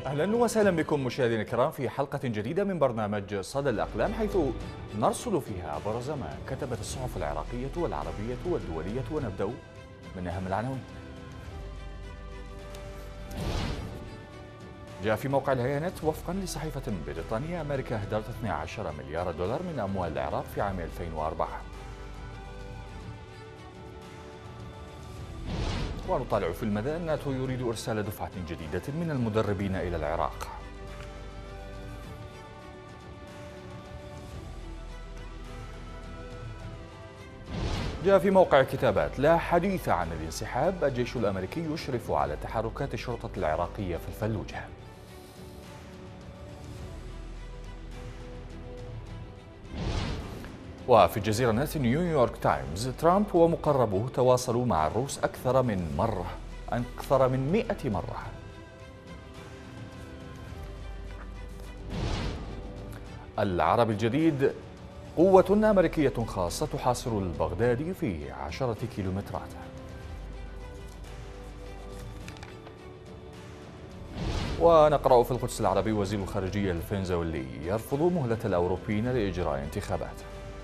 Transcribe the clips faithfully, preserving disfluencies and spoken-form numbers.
أهلا وسهلا بكم مشاهدينا الكرام في حلقة جديدة من برنامج صدى الأقلام، حيث نرصد فيها أبرز ما كتبت الصحف العراقية والعربية والدولية، ونبدأ من أهم العناوين. جاء في موقع الهيانت وفقا لصحيفة بريطانية: أمريكا أهدرت اثني عشر مليار دولار من أموال العراق في عام ألفين وأربعة. ونطالع في المدى: الناتو يريد إرسال دفعة جديدة من المدربين إلى العراق. جاء في موقع كتابات: لا حديث عن الانسحاب، الجيش الأمريكي يشرف على تحركات الشرطة العراقية في الفلوجة. وفي الجزيرة نت نيويورك تايمز: ترامب ومقربوه تواصلوا مع الروس أكثر من مرة أكثر من مئة مرة. العرب الجديد: قوة أمريكية خاصة تحاصر البغدادي في عشرة كيلومترات. ونقرأ في القدس العربي: وزير الخارجية الفنزويلي يرفض مهلة الأوروبيين لإجراء انتخابات.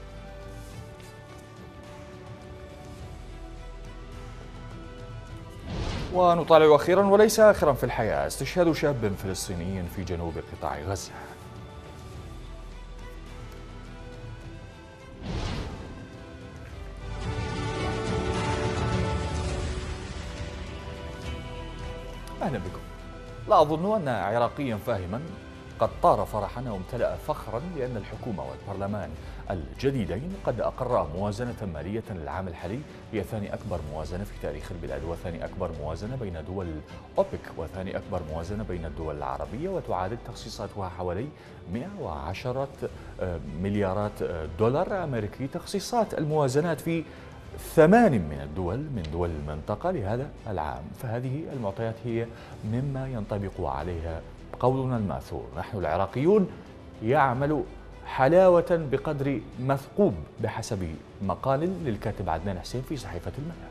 ونطالع أخيرا وليس آخرا في الحياة: استشهاد شاب فلسطيني في جنوب قطاع غزة. أهلا بكم. لا أظن أن عراقيا فاهما قد طار فرحا أو امتلأ فخرا لأن الحكومة والبرلمان الجديدين قد أقرا موازنة مالية للعام الحالي هي ثاني أكبر موازنة في تاريخ البلاد، وثاني أكبر موازنة بين دول أوبك، وثاني أكبر موازنة بين الدول العربية، وتعادل تخصيصاتها حوالي مئة وعشرة مليارات دولار أمريكي. تخصيصات الموازنات في ثمان من الدول من دول المنطقة لهذا العام، فهذه المعطيات هي مما ينطبق عليها قولنا الماثور: نحن العراقيون يعمل حلاوة بقدر مثقوب، بحسب مقال للكاتب عدنان حسين في صحيفة المدى.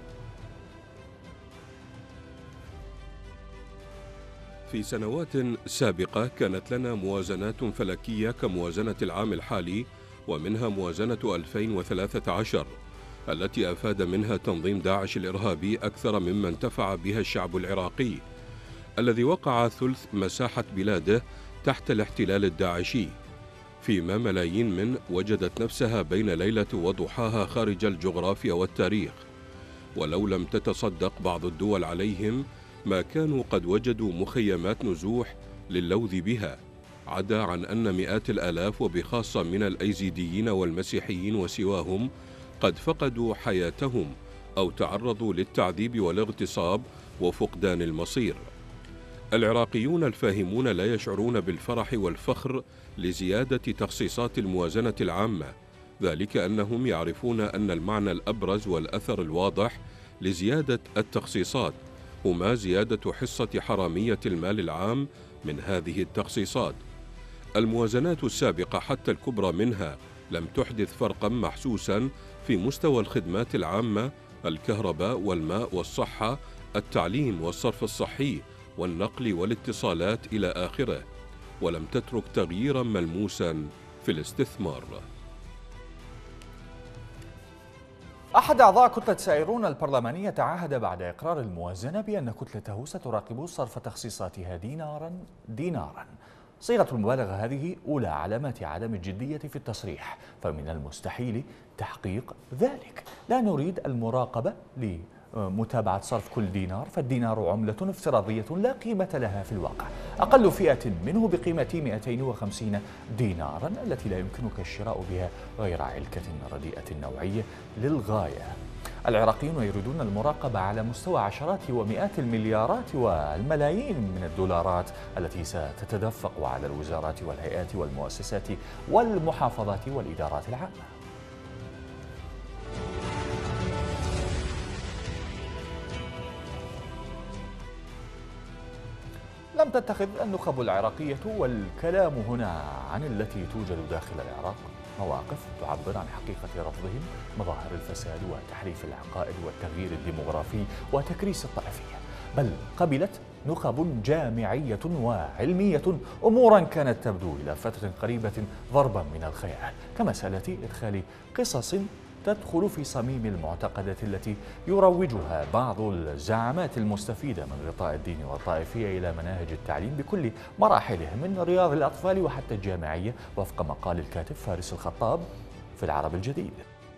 في سنوات سابقة كانت لنا موازنات فلكية كموازنة العام الحالي، ومنها موازنة ألفين وثلاثة عشر التي أفاد منها تنظيم داعش الإرهابي أكثر مما انتفع بها الشعب العراقي الذي وقع ثلث مساحة بلاده تحت الاحتلال الداعشي، فيما ملايين من وجدت نفسها بين ليلة وضحاها خارج الجغرافيا والتاريخ، ولو لم تتصدق بعض الدول عليهم ما كانوا قد وجدوا مخيمات نزوح للوذ بها، عدا عن أن مئات الآلاف وبخاصة من الأيزيديين والمسيحيين وسواهم قد فقدوا حياتهم أو تعرضوا للتعذيب والاغتصاب وفقدان المصير. العراقيون الفاهمون لا يشعرون بالفرح والفخر لزيادة تخصيصات الموازنة العامة، ذلك أنهم يعرفون أن المعنى الأبرز والأثر الواضح لزيادة التخصيصات هما زيادة حصة حرامية المال العام من هذه التخصيصات. الموازنات السابقة حتى الكبرى منها لم تحدث فرقا محسوسا في مستوى الخدمات العامة: الكهرباء والماء والصحة، التعليم والصرف الصحي والنقل والاتصالات إلى آخره، ولم تترك تغييرا ملموسا في الاستثمار. أحد أعضاء كتلة سائرون البرلمانية تعهد بعد إقرار الموازنة بأن كتلته ستراقب صرف تخصيصاتها دينارا دينارا. صيغة المبالغة هذه أولى علامات عدم الجدية في التصريح، فمن المستحيل تحقيق ذلك. لا نريد المراقبة لمتابعة صرف كل دينار، فالدينار عملة افتراضية لا قيمة لها في الواقع، أقل فئة منه بقيمة مئتين وخمسين دينارا التي لا يمكنك الشراء بها غير علكة رديئة النوعية للغاية. العراقيون يريدون المراقبة على مستوى عشرات ومئات المليارات والملايين من الدولارات التي ستتدفق على الوزارات والهيئات والمؤسسات والمحافظات والإدارات العامة. لم تتخذ النخب العراقية، والكلام هنا عن التي توجد داخل العراق، مواقف تعبر عن حقيقة رفضهم مظاهر الفساد وتحريف العقائد والتغيير الديموغرافي وتكريس الطائفية، بل قبلت نخب جامعية وعلمية، أمورا كانت تبدو إلى فترة قريبة ضربا من الخيال، كمسألة إدخال قصص تدخل في صميم المعتقدات التي يروجها بعض الزعامات المستفيدة من غطاء الدين والطائفية إلى مناهج التعليم بكل مراحله، من رياض الأطفال وحتى الجامعية، وفق مقال الكاتب فارس الخطاب في العرب الجديد.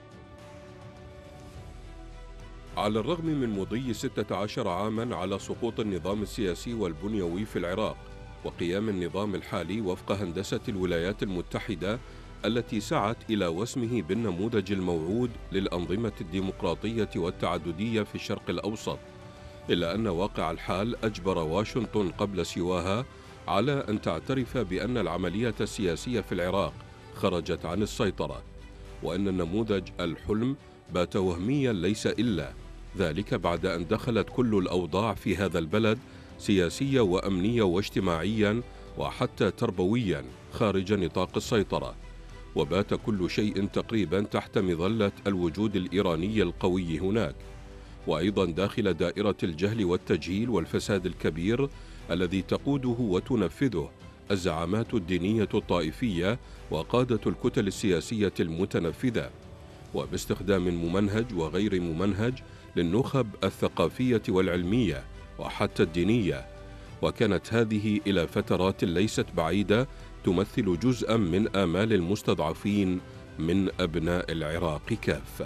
على الرغم من مضي ستة عشر عاما على سقوط النظام السياسي والبنيوي في العراق وقيام النظام الحالي وفق هندسة الولايات المتحدة التي سعت إلى وسمه بالنموذج الموعود للأنظمة الديمقراطية والتعددية في الشرق الأوسط، إلا أن واقع الحال أجبر واشنطن قبل سواها على أن تعترف بأن العملية السياسية في العراق خرجت عن السيطرة، وأن النموذج الحلم بات وهميا ليس إلا ذلك بعد أن دخلت كل الأوضاع في هذا البلد سياسيا وأمنيا واجتماعيا وحتى تربويا خارج نطاق السيطرة، وبات كل شيء تقريبا تحت مظلة الوجود الإيراني القوي هناك، وأيضا داخل دائرة الجهل والتجهيل والفساد الكبير الذي تقوده وتنفذه الزعامات الدينية الطائفية وقادة الكتل السياسية المتنفذة، وباستخدام ممنهج وغير ممنهج للنخب الثقافية والعلمية وحتى الدينية. وكانت هذه إلى فترات ليست بعيدة تمثل جزءا من آمال المستضعفين من أبناء العراق كافة.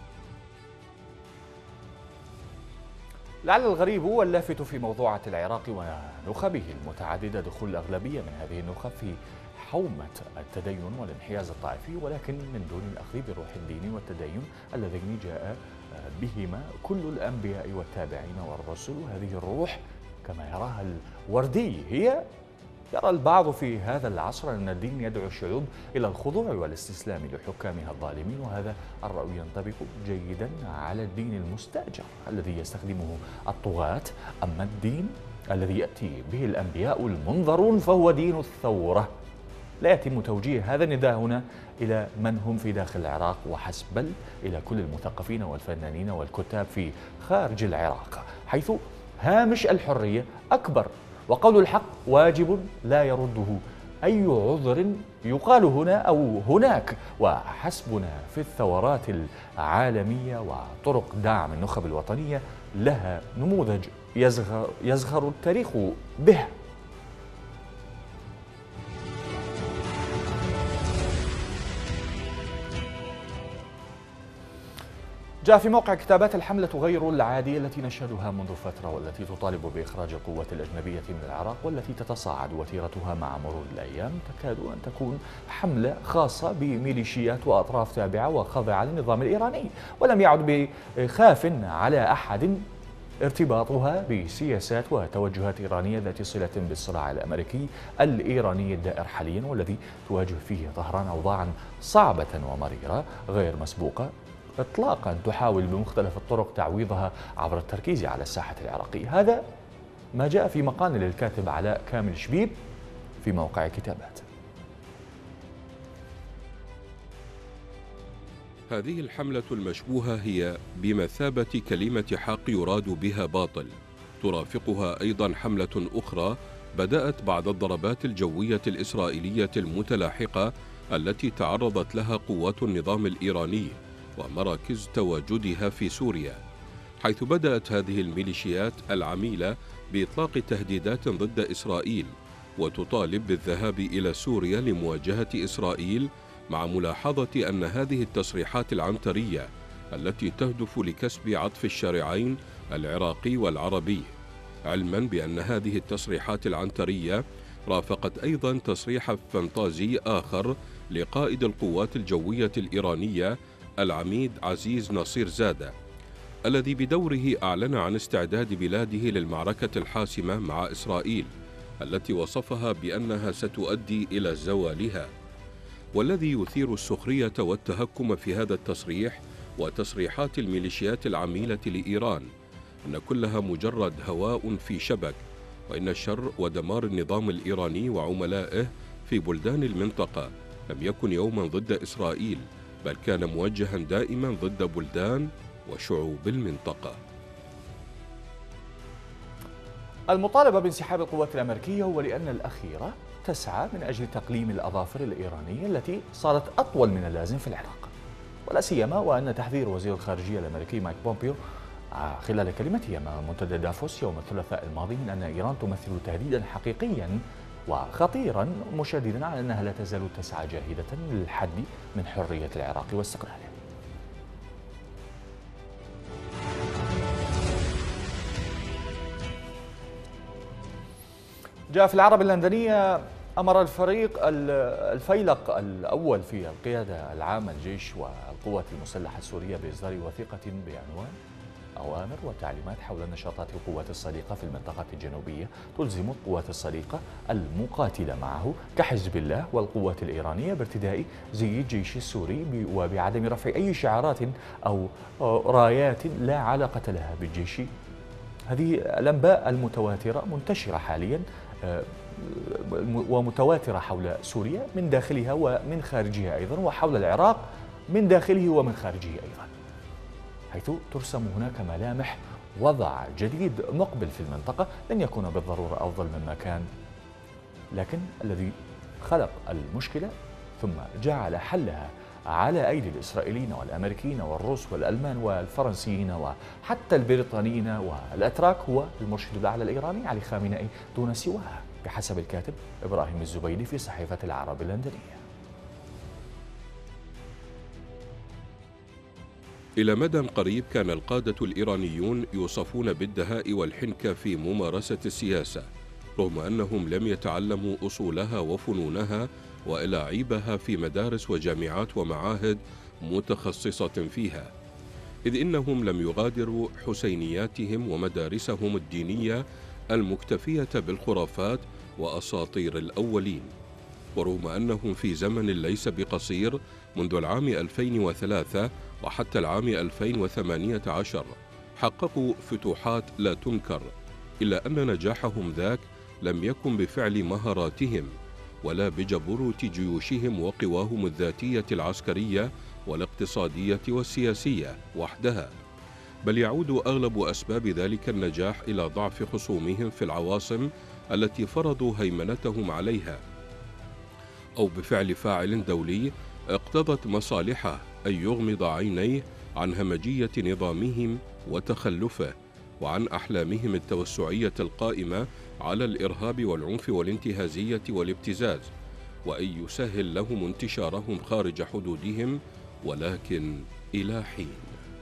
لعل الغريب واللافت في موضوعة العراق ونخبه المتعددة دخول الأغلبية من هذه النخب في حومة التدين والانحياز الطائفي، ولكن من دون الأخذ بروح الدين والتدين اللذين جاء بهما كل الأنبياء والتابعين والرسل. هذه الروح كما يراها الوردي هي يرى البعض في هذا العصر أن الدين يدعو الشعوب إلى الخضوع والاستسلام لحكامها الظالمين، وهذا الرأي ينطبق جيدا على الدين المستأجر الذي يستخدمه الطغاة. أما الدين الذي يأتي به الأنبياء المنذرون فهو دين الثورة. لا يتم توجيه هذا النداء هنا إلى من هم في داخل العراق وحسب، بل إلى كل المثقفين والفنانين والكتاب في خارج العراق، حيث هامش الحرية أكبر وقول الحق واجب لا يرده أي عذر يقال هنا أو هناك. وحسبنا في الثورات العالمية وطرق دعم النخب الوطنية لها نموذج يزغر, يزغر التاريخ به. جاء في موقع كتابات الحملة غير العادية التي نشهدها منذ فترة، والتي تطالب بإخراج القوات الأجنبية من العراق، والتي تتصاعد وتيرتها مع مرور الأيام، تكاد أن تكون حملة خاصة بميليشيات وأطراف تابعة وخاضعة للنظام الإيراني، ولم يعد بخاف على أحد ارتباطها بسياسات وتوجهات إيرانية ذات صلة بالصراع الأمريكي الإيراني الدائر حاليا، والذي تواجه فيه طهران أوضاعا صعبة ومريرة غير مسبوقة إطلاقا، تحاول بمختلف الطرق تعويضها عبر التركيز على الساحة العراقية. هذا ما جاء في مقال للكاتب علاء كامل شبيب في موقع كتابات. هذه الحملة المشبوهة هي بمثابة كلمة حق يراد بها باطل، ترافقها أيضا حملة أخرى بدأت بعد الضربات الجوية الإسرائيلية المتلاحقة التي تعرضت لها قوات النظام الإيراني ومراكز تواجدها في سوريا، حيث بدأت هذه الميليشيات العميلة بإطلاق تهديدات ضد إسرائيل وتطالب بالذهاب إلى سوريا لمواجهة إسرائيل، مع ملاحظة أن هذه التصريحات العنترية التي تهدف لكسب عطف الشارعين العراقي والعربي، علما بأن هذه التصريحات العنترية رافقت أيضا تصريح فانتازي آخر لقائد القوات الجوية الإيرانية العميد عزيز نصير زادة، الذي بدوره أعلن عن استعداد بلاده للمعركة الحاسمة مع إسرائيل التي وصفها بأنها ستؤدي إلى زوالها. والذي يثير السخرية والتهكم في هذا التصريح وتصريحات الميليشيات العميلة لإيران أن كلها مجرد هواء في شبك، وإن الشر ودمار النظام الإيراني وعملائه في بلدان المنطقة لم يكن يوما ضد إسرائيل، بل كان موجها دائما ضد بلدان وشعوب المنطقة. المطالبة بانسحاب القوات الأمريكية هو لأن الأخيرة تسعى من أجل تقليم الأظافر الإيرانية التي صارت أطول من اللازم في العراق، ولا سيما وأن تحذير وزير الخارجية الأمريكي مايك بومبيو خلال كلمته أمام منتدى دافوس يوم الثلاثاء الماضي من أن إيران تمثل تهديدا حقيقيا وخطيرا، مشددا على أنها لا تزال تسعى جاهدة للحد من حرية العراق واستقلاله. جاء في العرب اللندنية أمر الفريق الفيلق الأول في القيادة العامة الجيش والقوات المسلحة السورية بإصدار وثيقة بعنوان أوامر وتعليمات حول نشاطات القوات الصديقة في المنطقة الجنوبية تلزم القوات الصديقة المقاتلة معه كحزب الله والقوات الإيرانية بارتداء زي الجيش السوري وبعدم رفع أي شعارات أو رايات لا علاقة لها بالجيش. هذه الأنباء المتواترة منتشرة حاليا ومتواترة حول سوريا من داخلها ومن خارجها أيضا، وحول العراق من داخله ومن خارجه أيضا، حيث ترسم هناك ملامح وضع جديد مقبل في المنطقة لن يكون بالضرورة أفضل مما كان، لكن الذي خلق المشكلة ثم جعل حلها على أيدي الإسرائيليين والأمريكيين والروس والألمان والفرنسيين وحتى البريطانيين والأتراك هو المرشد الأعلى الإيراني علي خامنئي دون سواها، بحسب الكاتب إبراهيم الزبيدي في صحيفة العرب اللندنية. إلى مدى قريب كان القادة الإيرانيون يوصفون بالدهاء والحنكة في ممارسة السياسة، رغم أنهم لم يتعلموا أصولها وفنونها وألاعيبها في مدارس وجامعات ومعاهد متخصصة فيها، إذ إنهم لم يغادروا حسينياتهم ومدارسهم الدينية المكتفية بالخرافات وأساطير الأولين. ورغم أنهم في زمن ليس بقصير منذ العام ألفين وثلاثة وحتى العام ألفين وثمانية عشر حققوا فتوحات لا تنكر، إلا أن نجاحهم ذاك لم يكن بفعل مهاراتهم ولا بجبروت جيوشهم وقواهم الذاتية العسكرية والاقتصادية والسياسية وحدها، بل يعود أغلب أسباب ذلك النجاح إلى ضعف خصومهم في العواصم التي فرضوا هيمنتهم عليها، أو بفعل فاعل دولي اقتضت مصالحه أن يغمض عينيه عن همجية نظامهم وتخلفه وعن أحلامهم التوسعية القائمة على الإرهاب والعنف والانتهازية والابتزاز، وأن يسهل لهم انتشارهم خارج حدودهم، ولكن إلى حين.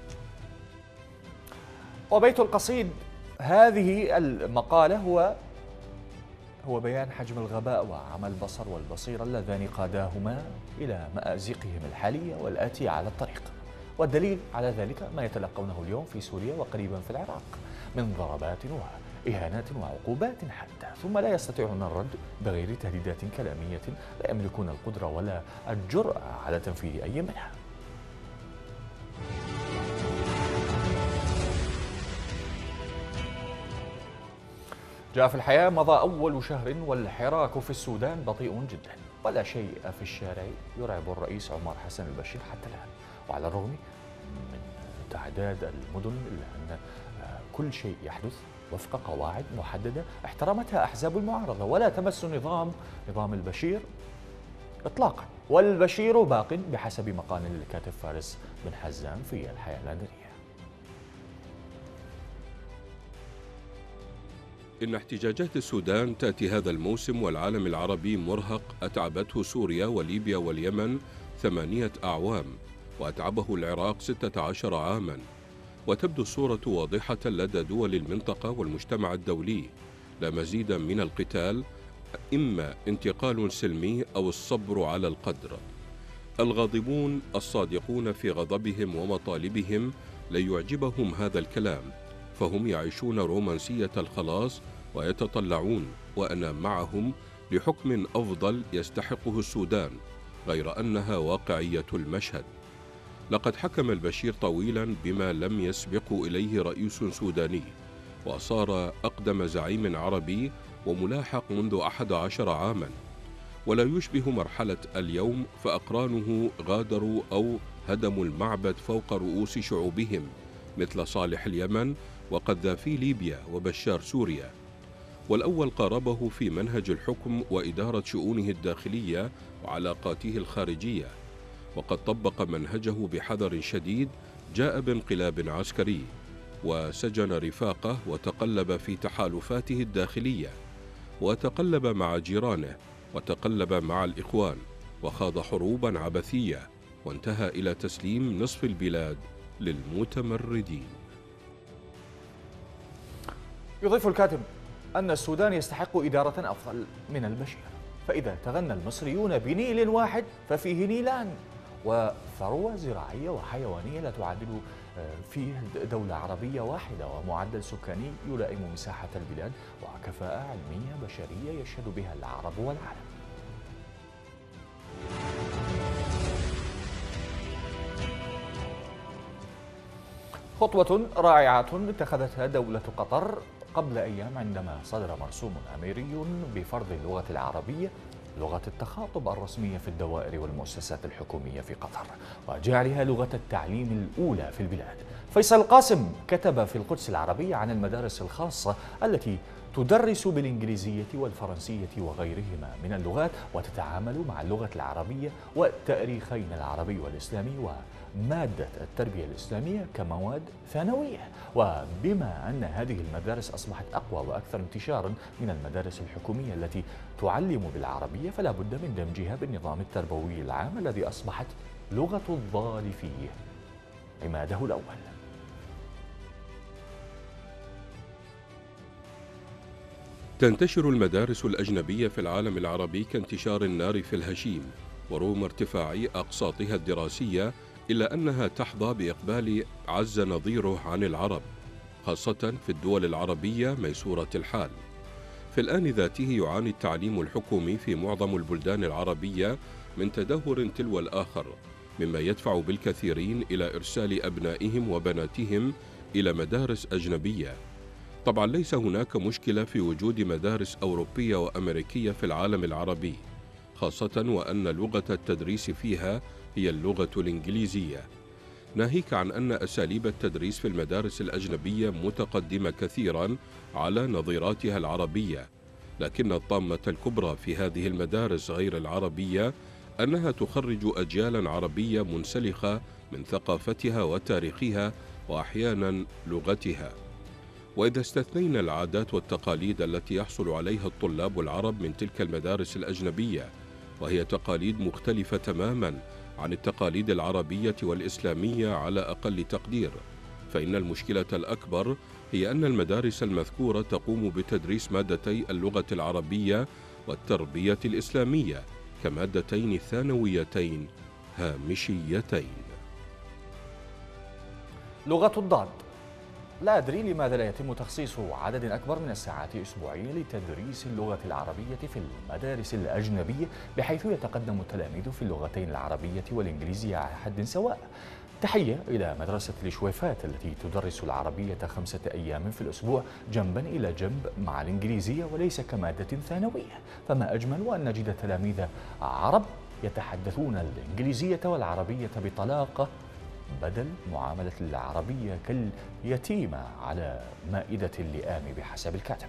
وبيت القصيد هذه المقالة هو هو بيان حجم الغباء وعمى البصر والبصيرة اللذان قاداهما إلى مآزقهم الحالية والآتية على الطريق، والدليل على ذلك ما يتلقونه اليوم في سوريا وقريبا في العراق من ضربات وإهانات وعقوبات حتى، ثم لا يستطيعون الرد بغير تهديدات كلامية لا يملكون القدرة ولا الجرأة على تنفيذ أي منها. جاء في الحياة مضى أول شهر والحراك في السودان بطيء جدا، ولا شيء في الشارع يرعب الرئيس عمر حسن البشير حتى الآن، وعلى الرغم من تعداد المدن إلا أن كل شيء يحدث وفق قواعد محددة احترمتها أحزاب المعارضة، ولا تمس نظام نظام البشير إطلاقا، والبشير باق بحسب مقال الكاتب فارس بن حزام في الحياة اللندنية. إن احتجاجات السودان تأتي هذا الموسم والعالم العربي مرهق أتعبته سوريا وليبيا واليمن ثمانية أعوام، وأتعبه العراق ستة عشر عاما، وتبدو الصورة واضحة لدى دول المنطقة والمجتمع الدولي، لا مزيد من القتال، إما انتقال سلمي أو الصبر على القدر. الغاضبون الصادقون في غضبهم ومطالبهم لن يعجبهم هذا الكلام، فهم يعيشون رومانسية الخلاص ويتطلعون، وأنا معهم، لحكم أفضل يستحقه السودان، غير أنها واقعية المشهد. لقد حكم البشير طويلا بما لم يسبق إليه رئيس سوداني، وصار أقدم زعيم عربي وملاحق منذ أحد عشر عاما، ولا يشبه مرحلة اليوم، فأقرانه غادروا أو هدموا المعبد فوق رؤوس شعوبهم مثل صالح اليمن وقذافي ليبيا وبشار سوريا. والأول قاربه في منهج الحكم وإدارة شؤونه الداخلية وعلاقاته الخارجية، وقد طبق منهجه بحذر شديد، جاء بانقلاب عسكري وسجن رفاقه وتقلب في تحالفاته الداخلية، وتقلب مع جيرانه، وتقلب مع الإخوان، وخاض حروبا عبثية، وانتهى إلى تسليم نصف البلاد للمتمردين. يضيف الكاتب أن السودان يستحق إدارة أفضل من البشير، فإذا تغنى المصريون بنيل واحد ففيه نيلان، وثروة زراعية وحيوانية لا تعادل فيه دولة عربية واحدة، ومعدل سكاني يلائم مساحة البلاد، وكفاءة علمية بشرية يشهد بها العرب والعالم. خطوة رائعة اتخذتها دولة قطر قبل أيام عندما صدر مرسوم أميري بفرض اللغة العربية لغة التخاطب الرسمية في الدوائر والمؤسسات الحكومية في قطر، وجعلها لغة التعليم الأولى في البلاد. فيصل قاسم كتب في القدس العربية عن المدارس الخاصة التي تدرس بالإنجليزية والفرنسية وغيرهما من اللغات، وتتعامل مع اللغة العربية والتاريخين العربي والإسلامي ومادة التربية الإسلامية كمواد ثانوية. وبما أن هذه المدارس أصبحت أقوى وأكثر انتشارا من المدارس الحكومية التي تعلم بالعربية، فلا بد من دمجها بالنظام التربوي العام الذي أصبحت لغة الضال فيه عماده الأول. تنتشر المدارس الأجنبية في العالم العربي كانتشار النار في الهشيم، ورغم ارتفاع أقساطها الدراسية إلا أنها تحظى بإقبال عز نظيره عن العرب، خاصة في الدول العربية ميسورة الحال. في الآن ذاته يعاني التعليم الحكومي في معظم البلدان العربية من تدهور تلو الآخر، مما يدفع بالكثيرين إلى إرسال أبنائهم وبناتهم إلى مدارس أجنبية. طبعا ليس هناك مشكلة في وجود مدارس أوروبية وأمريكية في العالم العربي، خاصة وأن لغة التدريس فيها هي اللغة الإنجليزية، ناهيك عن أن أساليب التدريس في المدارس الأجنبية متقدمة كثيرا على نظيراتها العربية. لكن الطامة الكبرى في هذه المدارس غير العربية أنها تخرج أجيالا عربية منسلخة من ثقافتها وتاريخها وأحيانا لغتها. وإذا استثنينا العادات والتقاليد التي يحصل عليها الطلاب العرب من تلك المدارس الأجنبية، وهي تقاليد مختلفة تماما عن التقاليد العربية والإسلامية على أقل تقدير، فإن المشكلة الأكبر هي أن المدارس المذكورة تقوم بتدريس مادتي اللغة العربية والتربية الإسلامية كمادتين ثانويتين هامشيتين. لغة الضاد. لا أدري لماذا لا يتم تخصيص عدد أكبر من الساعات أسبوعيا لتدريس اللغة العربية في المدارس الأجنبية، بحيث يتقدم التلاميذ في اللغتين العربية والإنجليزية على حد سواء. تحية إلى مدرسة الشويفات التي تدرس العربية خمسة أيام في الأسبوع جنبا إلى جنب مع الإنجليزية وليس كمادة ثانوية. فما أجمل وأن نجد تلاميذ عرب يتحدثون الإنجليزية والعربية بطلاقة، بدل معاملة العربية كاليتيمة على مائدة اللئام بحسب الكاتب.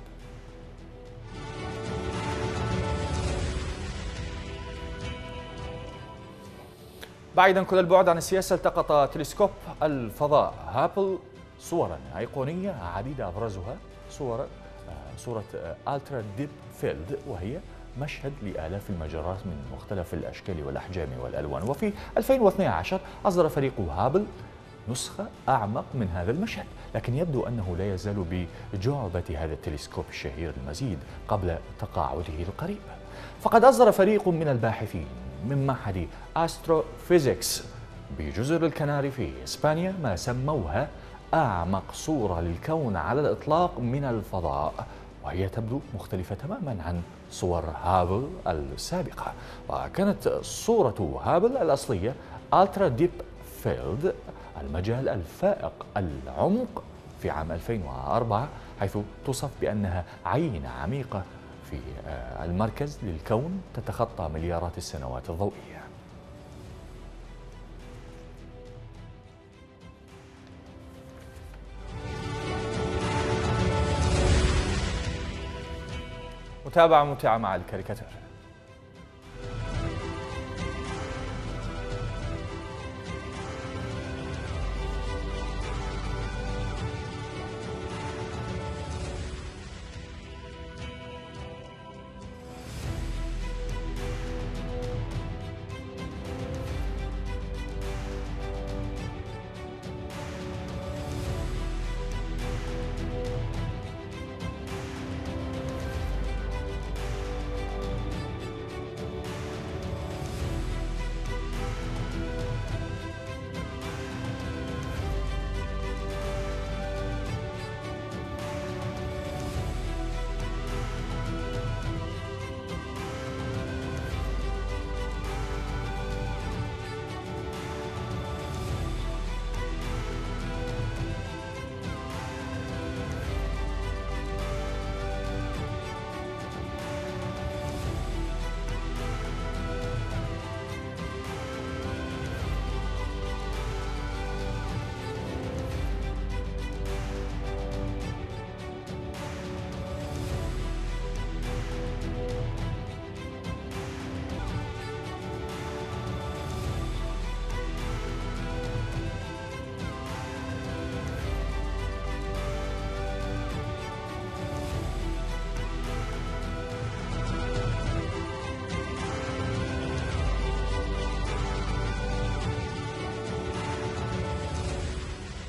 بعيدا كل البعد عن السياسة، التقط تلسكوب الفضاء هابل صورا أيقونية عديدة، أبرزها صور صورة ألترا ديب فيلد، وهي مشهد لآلاف المجرات من مختلف الأشكال والأحجام والألوان. وفي ألفين واثني عشر أصدر فريق هابل نسخة أعمق من هذا المشهد، لكن يبدو أنه لا يزال بجعبة هذا التلسكوب الشهير المزيد قبل تقاعده القريب. فقد أصدر فريق من الباحثين من معهد أستروفيزيكس بجزر الكناري في إسبانيا ما سموها أعمق صورة للكون على الإطلاق من الفضاء، وهي تبدو مختلفة تماما عن صور هابل السابقة. وكانت صورة هابل الأصلية ألترا ديب فيلد، المجال الفائق العمق، في عام ألفين وأربعة، حيث توصف بأنها عين عميقة في المركز للكون تتخطى مليارات السنوات الضوئية. متابعة ممتعة مع الكاريكاتير.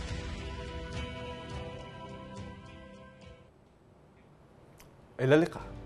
إلى اللقاء.